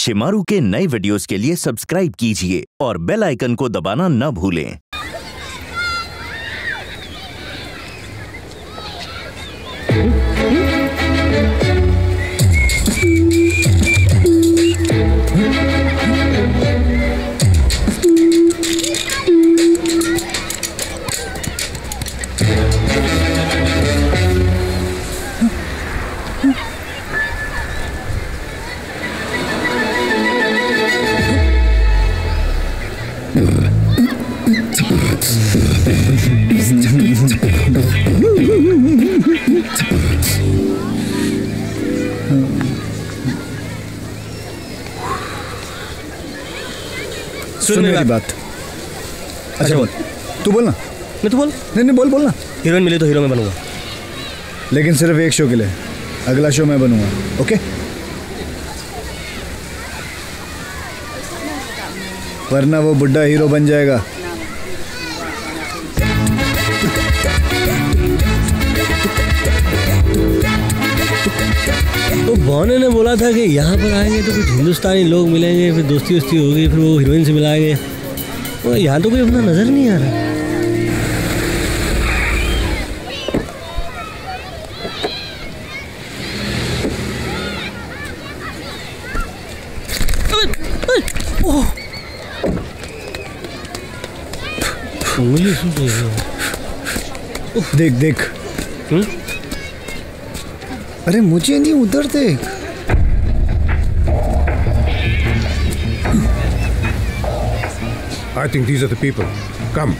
शिमारू के नए वीडियोस के लिए सब्सक्राइब कीजिए और बेल आइकन को दबाना न भूलें। सुन मेरी बात। अच्छा बोल, तू बोल ना। मैं तो बोल। नहीं बोल ना। हीरोइन मिली तो हीरो में बनूंगा, लेकिन सिर्फ एक शो के लिए। अगला शो मैं बनूंगा, ओके? वरना वो बुड्ढा हीरो बन जाएगा। तो बॉने ने बोला था कि यहाँ पर आएंगे तो कुछ हिंदुस्तानी लोग मिलेंगे, फिर दोस्ती होगी, फिर वो हीरोइन से मिलाएंगे। तो यहाँ तो कोई अपना नजर नहीं आ रहा। देख। अरे मुझे नहीं, उधर देख। I think these are the people. Come.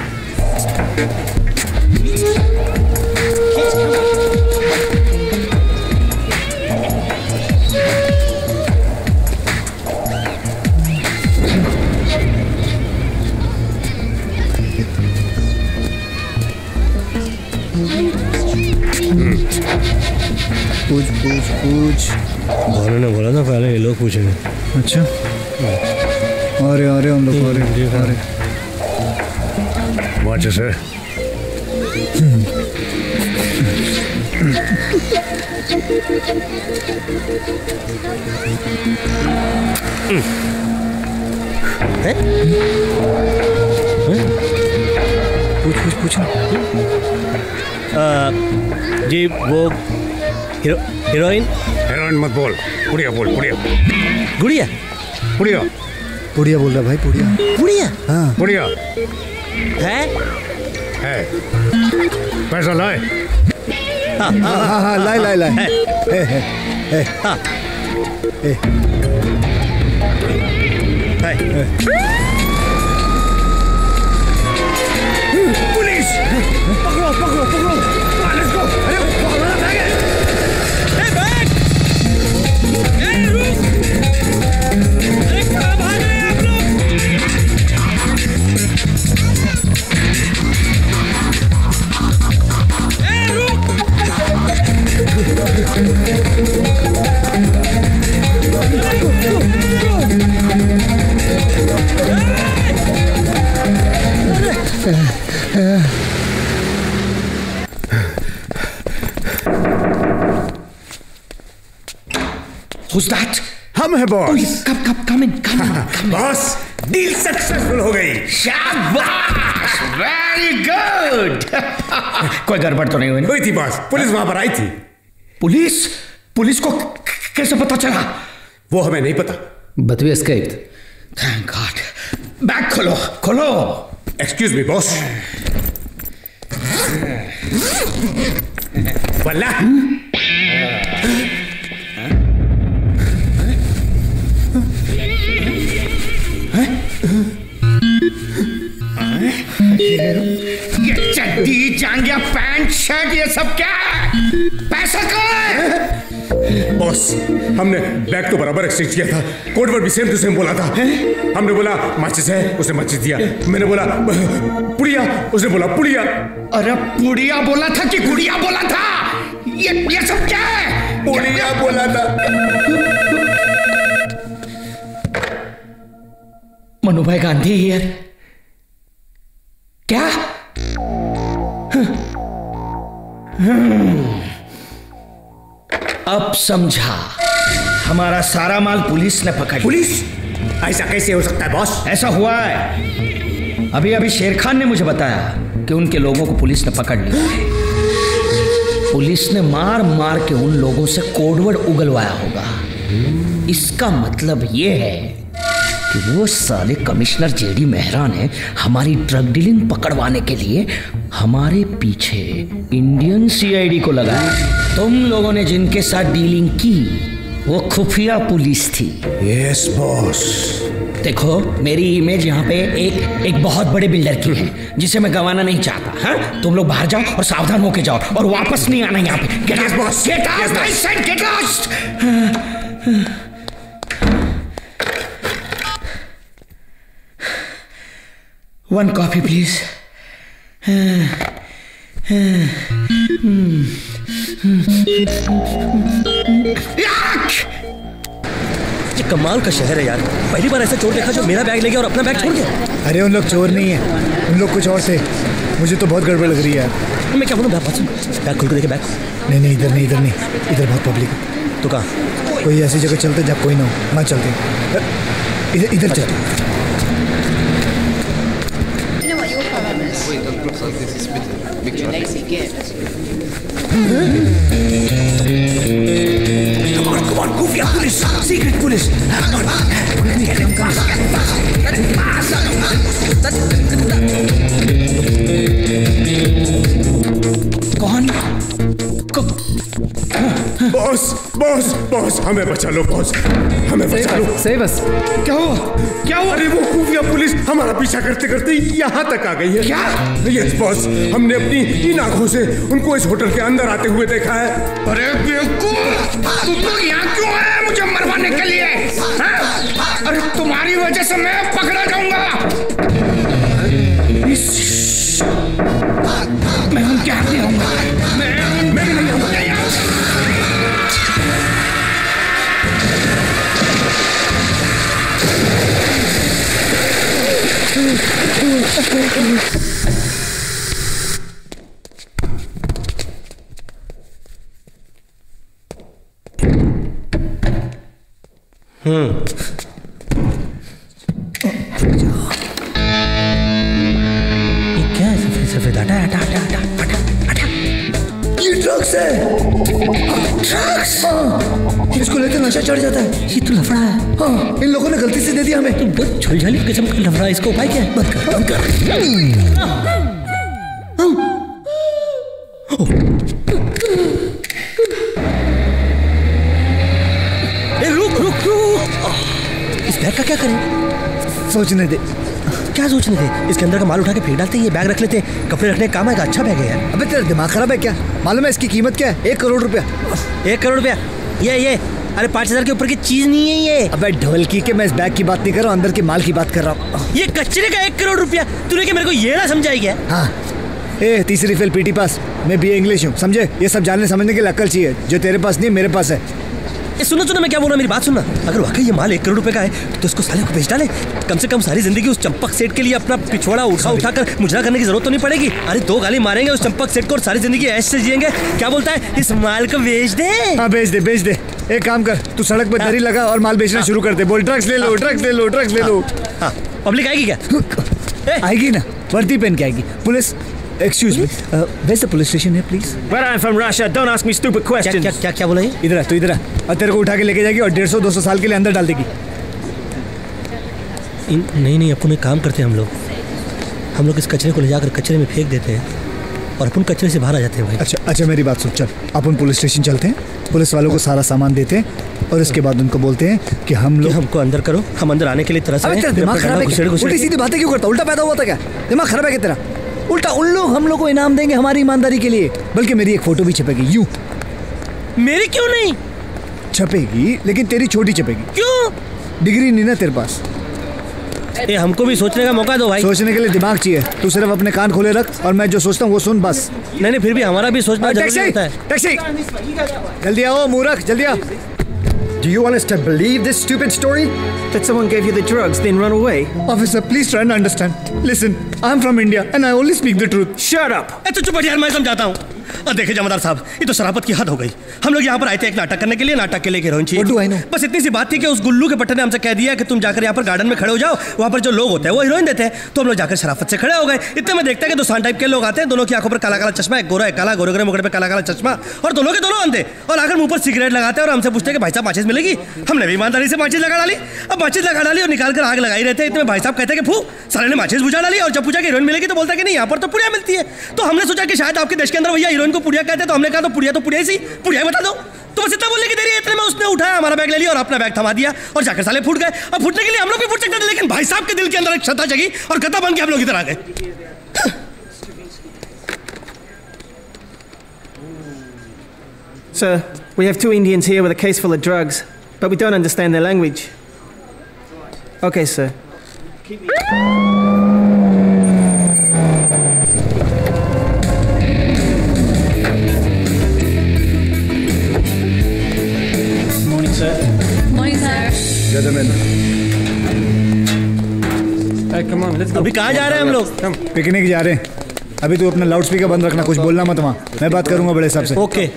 पूछ। बॉने ने बोला था पहले ये लोग पूछेंगे। अच्छा, आ रहे हम लोग। आ रहे। Watch us, sir. पूछ। जी वो हीरोइन मत बोल, पुड़िया बोल। गुड़िया बोल रहा भाई। पुड़िया। हाँ, पुड़िया है। पैसा लाए। हाँ, लाए। पुलिस पकड़ो। Let's go. अरे पकड़ो ना बैग। कहाँ भाग रहे हैं आप लोग? Who's that? हम है boss. Come in. Boss, deal successful हो गई। शाबाश, वेरी गुड। कोई गड़बड़ तो नहीं हुई ना? हुई थी बॉस, पुलिस वहां पर आई थी। पुलिस को कैसे पता चला? वो हमें नहीं पता। But we escaped. Thank God. Bag खोलो। Excuse me boss. वल्ला ये चड्डी, जांघिया, पैंट, शर्ट, ये सब क्या है? पैसा कहाँ है? बॉस, हमने बैग तो बराबर एक्सचेंज किया था। कोड वर्ड भी सेम टू सेम बोला था। हमने बोला माचिस है, उसने माचिस दिया। मैंने बोला पुड़िया, उसने बोला पुड़िया। अरे पुड़िया बोला था कि गुड़िया बोला था? ये सब क्या है? पुड़िया बोला था। मनु भाई गांधी हियर। क्या? अब समझा। हमारा सारा माल पुलिस ने पकड़ लिया। पुलिस? ऐसा कैसे हो सकता है बॉस? ऐसा हुआ है। अभी अभी शेर खान ने मुझे बताया कि उनके लोगों को पुलिस ने पकड़ लिया। पुलिस ने मार मार के उन लोगों से कोडवर्ड उगलवाया होगा। इसका मतलब ये है कि वो साले कमिश्नर जेडी मेहरा ने हमारी ड्रग डीलिंग पकड़वाने के लिए हमारे पीछे इंडियन सीआईडी को लगाया। तुम लोगों ने जिनके साथ डीलिंग की वो खुफिया पुलिस थी। Yes boss. देखो, मेरी इमेज यहाँ पे एक बहुत बड़े बिल्डर की है जिसे मैं गंवाना नहीं चाहता। हाँ, तुम लोग बाहर जाओ और सावधान होके जाओ और वापस नहीं आना यहाँ पे। Get out boss, get out, I said get out. One coffee please. ये कमाल का शहर है यार। पहली बार ऐसा चोर देखा जो मेरा बैग ले गया और अपना बैग छोड़ गया। अरे उन लोग चोर नहीं है, उन लोग कुछ और थे। मुझे तो बहुत गड़बड़ लग रही है यार। मैं क्या बोलूँ, बैग खोल के देखे बैग। नहीं, इधर नहीं, इधर नहीं, इधर बहुत पब्लिक है। तो कहाँ? कोई ऐसी जगह चलते जब कोई ना हो। वहाँ चलते, इधर चलते। Come on, Kufia police, secret police. कौन? बॉस बॉस बॉस, हमें बचा लो बॉस, हमें बचा लो। सही बस। क्या हुआ? क्या हुआ? अरे वो खुफिया पुलिस हमारा पीछा करते करते यहाँ तक आ गई है। क्या? यस बॉस, हमने अपनी इन आंखों से उनको इस होटल के अंदर आते हुए देखा है। अरे बेवकूफ, तुम लोग यहाँ क्यों आए मुझे मरवाने के लिए? अरे तुम्हारी वजह से मैं पकड़ा जाऊंगा। मैं उनके हाथ नहीं आऊंगा। मैं नहीं आऊंगा। क्या है? सफेद हटा हटा हटा हटा हटा हटा। ये ड्रग्स है। ड्रग्स? हाँ, इसको लेकर नशा चढ़ जाता है। ये तो लफड़ा है। हाँ, इन लोगों ने गलती से दे दिया हमें। तो बहुत झोलझाली किस्म का लफड़ा है। इसका उपाय क्या है? बंद कर, बंद कर। रुक रुक रुक। इस बैग का क्या करें? सोचने दे। क्या सोचने दे? इसके अंदर का माल उठा के फेंक डालते हैं। ये बैग रख लेते हैं, कपड़े रखने का काम आएगा। अच्छा बैग है यार। अबे तेरा दिमाग खराब है क्या? मालूम है इसकी कीमत क्या है? 1 करोड़ रुपया। 1 करोड़ रुपया? ये अरे 5000 के ऊपर की चीज नहीं है ये। अबे ढोलकी के, मैं इस बैग की बात नहीं कर रहा हूँ, अंदर के माल की बात कर रहा हूँ। ये कचरे का 1 करोड़ रुपया। तूने क्या मेरे को ये ना समझाई क्या? हाँ, ए तीसरी फेल पीटी पास, मैं बीए इंग्लिश हूँ, समझे? ये सब जानने समझने के लिए अक्ल चाहिए, जो तेरे पास नहीं मेरे पास है। सुनो मैं क्या बोल रहा, मेरी बात सुनना। अगर वाकई ये माल 1 करोड़ रुपए का है तो इसको साले को बेच डाले। कम से कम सारी जिंदगी उस चंपक सेठ के लिए अपना पिछवाड़ा उठाकर मुजरा करने की जरूरत तो नहीं पड़ेगी। अरे 2 गाली मारेंगे उस चंपक सेठ को और सारी जिंदगी ऐश से जिएंगे। क्या बोलता है? इस माल को बेच दे। हाँ बेच दे। एक काम कर, तू सड़क पर दरी लगा और माल बेचना शुरू कर दे। बोल ड्रग्स ले लो, ड्रग्स ले लो, ड्रग्स ले लो। हाँ, पब्लिक आएगी क्या? आएगी ना, वर्दी पहन के आएगी। Police, excuse me, where's the police station here, please? But I'm from Russia. Don't ask me stupid questions. क्या बोला ये? इधर आ, तू इधर आ, और तेरे को उठा के लेके जाएगी और 150-200 साल के लिए अंदर डाल देगी। नहीं, अपन एक काम करते हैं हम लोग इस कचरे को ले जाकर कचरे में फेंक देते हैं और अपन कचरे से बाहर आ जाते हैं भाई। अच्छा मेरी बात सुन, चल अपन पुलिस स्टेशन चलते हैं, पुलिस वालों को सारा सामान देते हैं और उसके बाद उनको बोलते हैं कि हमको अंदर करो, हम अंदर आने के लिए तरस रहे हैं। दिमाग खराब है क्या? उल्टी सीधी बातें क्यों करता? उल्टा पैदा हुआ था क्या? दिमाग खराब है क्या तेरा? उल्टा उन लोग हम लोग को इनाम देंगे हमारी ईमानदारी के लिए, बल्कि मेरी एक फोटो भी छपेगी। यूं मेरी क्यों नहीं छपेगी, लेकिन तेरी छोटी छपेगी। क्यों? डिग्री नहीं ना तेरे पास। हमको भी सोचने का मौका दो भाई। सोचने के लिए दिमाग चाहिए, तू सिर्फ अपने कान खोले रख और मैं जो सोचता हूँ वो सुन बस। नहीं, फिर भी हमारा भी सोचना जरूरी होता है। टैक्सी जल्दी आओ मूर्ख, जल्दी आओ। Do you want us to believe this stupid story? That someone gave you the drugs, then run away? Officer, please try and understand. Listen, I'm from India and I only speak the truth. Shut up! तो चुप यार, मैं समझाता हूँ। और देखे जमादार साहब, ये तो शराफत की हद हो गई। हम लोग यहाँ पर आए थे एक नाटक करने के लिए, नाटक के लिए हीरोइन चाहिए। What do I know? बस इतनी सी बात थी कि उस गुल्लू के पट्टे ने हमसे कह दिया कि तुम जाकर यहाँ पर गार्डन में खड़े हो जाओ, वहाँ पर जो लोग होते हैं वो हीरोइन देते हैं। तो हम लोग जाकर शराफत से खड़े हो गए। इतने में देखते हैं कि 2 टाइप के लोग आते हैं, दोनों की आंखों पर काला काला चश्मा, एक गोरा एक काला, गोरे गोरे मुकड़े पे काला काला चश्मा, और दोनों के दोनों अंधे, और आकर मुंह पर सिगरेट लगाते हैं और हमसे पूछते हैं कि भाई साहब माचिस मिलेगी। हमने भी ईमानदारी से माचिस लगा डाली। अब माचिस लगा डाली और निकाल कर आग लगाई रहते हैं। इतने भाई साहब कहते हैं कि फू, साले ने माचिस बुझा डाली। और जब पूछा कि हीरोइन मिलेगी तो बोलता है कि नहीं, यहाँ पर तो पुड़िया मिलती है। तो हमने सोचा कि शायद आपके देश के अंदर भैया हीरोइन को पुड़िया कहते हैं, तो हमने कहा तो पुड़िया सी पुड़िया बता दो। तो बस इतना बोलने की देरी है। इतने में उसने उठाया, हमारा बैग ले लिया और अपना बैग थमा दिया और जाकर साले फूट गए। अब फूटने के लिए हम लोग भी फूट सकते थे, लेकिन भाई साहब के दिल के अंदर एक क्षता जगी और गद्दा बन के हम लोग इधर आ गए। Sir, we have 2 Indians here with a case full of drugs, but we don't understand their language. Okay, sir. Morning, sir. Morning, sir. Gentlemen, Hey, come on, let's go. अभी कहाँ जा रहे हैं हम लोग? पिकनिक जा रहे हैं। अभी तू अपना लाउड स्पीकर बंद रखना, कुछ बोलना मत वहाँ। मैं बात करूंगा बड़े साहब से। ओके।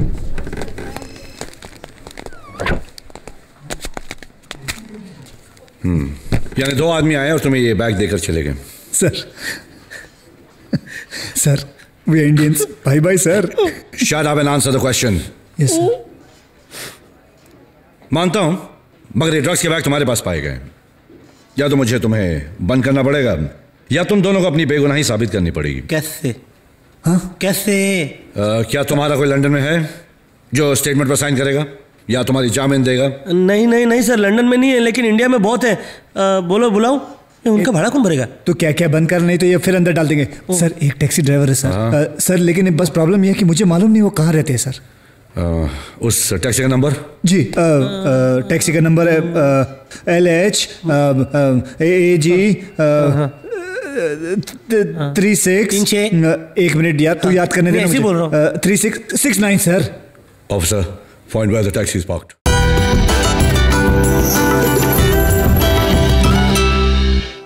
यानी 2 आदमी आए और तुम्हें ये बैग देकर चले गए। सर वी इंडियंस, भाई भाई sir. Shut up and answer the question. Yes sir. मानता हूं, मगर ये ड्रग्स के बैग तुम्हारे पास पाए गए। या तो मुझे तुम्हें बंद करना पड़ेगा, या तुम दोनों को अपनी बेगुनाही साबित करनी पड़ेगी। कैसे? हाँ कैसे? क्या तुम्हारा कोई लंदन में है जो स्टेटमेंट पर साइन करेगा या तुम्हारी जामीन देगा? नहीं नहीं नहीं सर, लंदन में नहीं है, लेकिन इंडिया में बहुत है। बोलो, बुलाओ। उनका भाड़ा कौन भरेगा? तो क्या क्या बंद करना, नहीं तो ये फिर अंदर डाल देंगे। सर एक टैक्सी ड्राइवर है सर। सर लेकिन बस प्रॉब्लम ये है कि मुझे मालूम नहीं वो कहाँ रहते हैं सर। उस टैक्सी का नंबर? जी टैक्सी का नंबर है LH AG 36। एक मिनट यार, तू याद करने दे मुझे। 3669 sir. Officer, find where the taxi is parked.